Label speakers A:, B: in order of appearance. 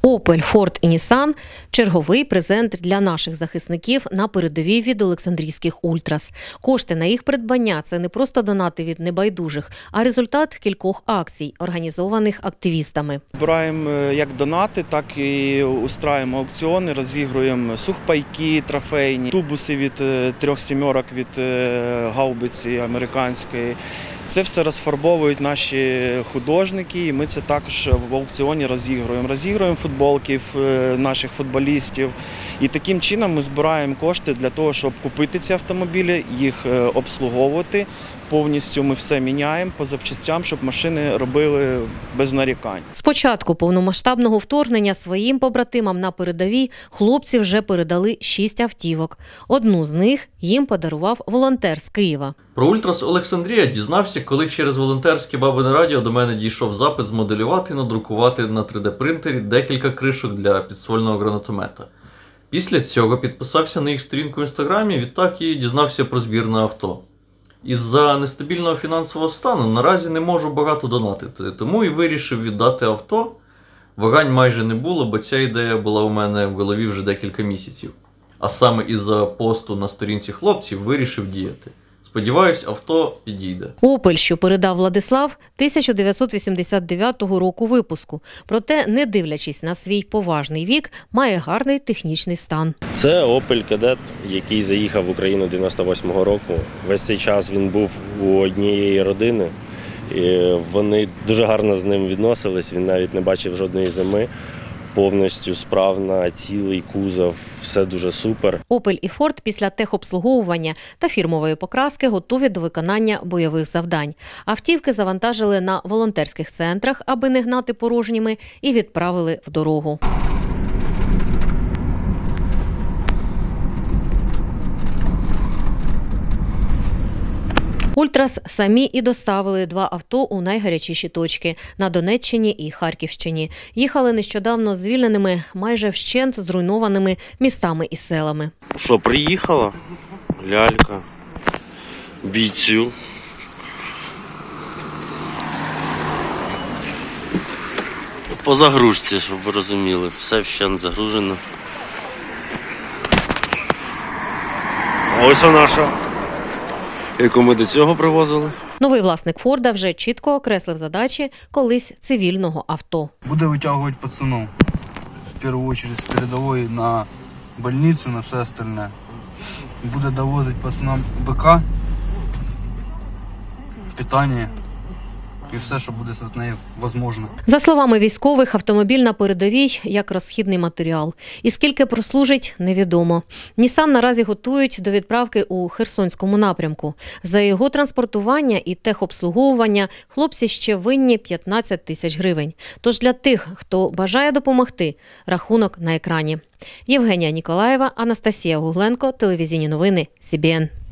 A: Opel, Ford і Nissan – черговий презент для наших захисників на передовій від Олександрійських Ультрас. Кошти на їх придбання – це не просто донати від небайдужих, а результат кількох акцій, організованих активістами.
B: Збираємо як донати, так і устраюємо аукціони, розігруємо сухпайки трофейні, тубуси від 3 сімерок від гаубиці американської. Це все розфарбовують наші художники, і ми це також в аукціоні розігруємо. Розігруємо футболки наших футболістів. І таким чином ми збираємо кошти для того, щоб купити ці автомобілі, їх обслуговувати. Повністю ми все міняємо по запчастям, щоб машини робили без нарікань.
A: З початку повномасштабного вторгнення своїм побратимам на передовій хлопці вже передали 6 автівок. Одну з них їм подарував волонтер з Києва.
C: Про Ультрас Олександрія дізнався, коли через волонтерське Бабине Радіо до мене дійшов запит змоделювати і надрукувати на 3D-принтері декілька кришок для підствольного гранатомета. Після цього підписався на їх сторінку в Інстаграмі, відтак і дізнався про збір на авто. Із-за нестабільного фінансового стану наразі не можу багато донатити, тому і вирішив віддати авто. Вагань майже не було, бо ця ідея була у мене в голові вже декілька місяців. А саме із-за посту на сторінці хлопців вирішив діяти. Сподіваюсь, авто підійде.
A: Opel, що передав Владислав, 1989 року випуску. Проте, не дивлячись на свій поважний вік, має гарний технічний стан.
D: Це Opel Kadett, який заїхав в Україну 98-го року. Весь цей час він був у однієї родини. І вони дуже гарно з ним відносились, він навіть не бачив жодної зими. Повністю справна, цілий кузов, все дуже супер.
A: Opel і Ford після техобслуговування та фірмової покраски готові до виконання бойових завдань. Автівки завантажили на волонтерських центрах, аби не гнати порожніми, і відправили в дорогу. Ультрас самі і доставили 2 авто у найгарячіші точки – на Донеччині і Харківщині. Їхали нещодавно звільненими, майже вщент зруйнованими містами і селами.
D: Що, приїхала? Лялька. Бійцю. По загрузці, щоб ви розуміли. Все вщент загружено. А ось вона наша, яку ми до цього привозили.
A: Новий власник Форда вже чітко окреслив задачі колись цивільного авто.
E: Буде витягувати пацанов, в першу чергу, з передової на больницю, на все остальне. Буде довозити пацанам БК, питання і все, що буде з нею можливо.
A: За словами військових, автомобіль на передовій як розхідний матеріал. І скільки прослужить – невідомо. Nissan наразі готують до відправки у Херсонському напрямку. За його транспортування і техобслуговування хлопці ще винні 15 тисяч гривень. Тож для тих, хто бажає допомогти, рахунок на екрані. Євгенія Ніколаєва, Анастасія Гугленко, телевізійні новини СІБІН.